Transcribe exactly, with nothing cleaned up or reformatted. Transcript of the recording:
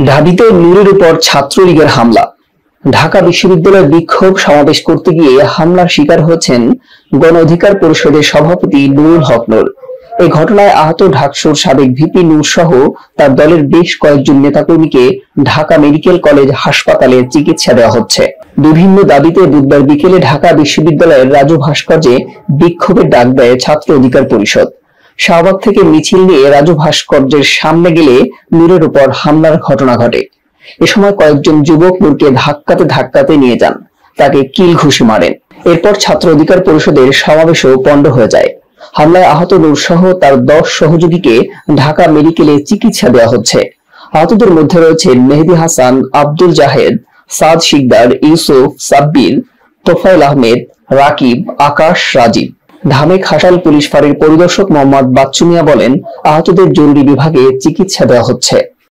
ঢাবিতে নূরের উপর ছাত্রলীগের হামলা। ঢাকা বিশ্ববিদ্যালয়ে বিক্ষোভ সমাবেশ করতে গিয়ে হামলার শিকার হয়েছেন গণ অধিকার পরিষদের সভাপতি নুরুল হক নূর। এই ঘটনায় আহত ঢাকসুর সাবেক ভিপি নূর সহ তার দলের বেশ কয়েকজন নেতাকর্মীকে ঢাকা মেডিকেল কলেজ হাসপাতালে চিকিৎসা দেওয়া হচ্ছে। বিভিন্ন দাবিতে বুধবার বিকেলে ঢাকা বিশ্ববিদ্যালয়ের রাজু ভাস্কর্যে বিক্ষোভের ডাক দেয় ছাত্র অধিকার পরিষদ। শাহবাগ থেকে মিছিল নিয়ে রাজু ভাস্কর্যের সামনে গেলে নূরের উপর হামলার ঘটনা ঘটে। এ সময় কয়েকজন যুবক নূরকে ধাক্কাতে ধাক্কাতে নিয়ে যান, তাকে কিল ঘুষি মারেন। এরপর ছাত্র অধিকার পরিষদের সমাবেশও পণ্ড হয়ে যায়। হামলায় আহত নূর সহ তার দশ সহযোগীকে ঢাকা মেডিকেলে চিকিৎসা দেওয়া হচ্ছে। আহতদের মধ্যে রয়েছেন মেহেদি হাসান, আব্দুল জাহেদ, সাদ শিকদার, ইউসুফ, সাব্বির, তোফাইল আহমেদ, রাকিব, আকাশ, রাজীব। ঢামেক হাসাল পুলিশ ফাঁড়ির পরিদর্শক মোহাম্মদ বাচ্চু মিয়া বলেন, আহতদের জরুরি বিভাগে চিকিৎসা দেওয়া হচ্ছে।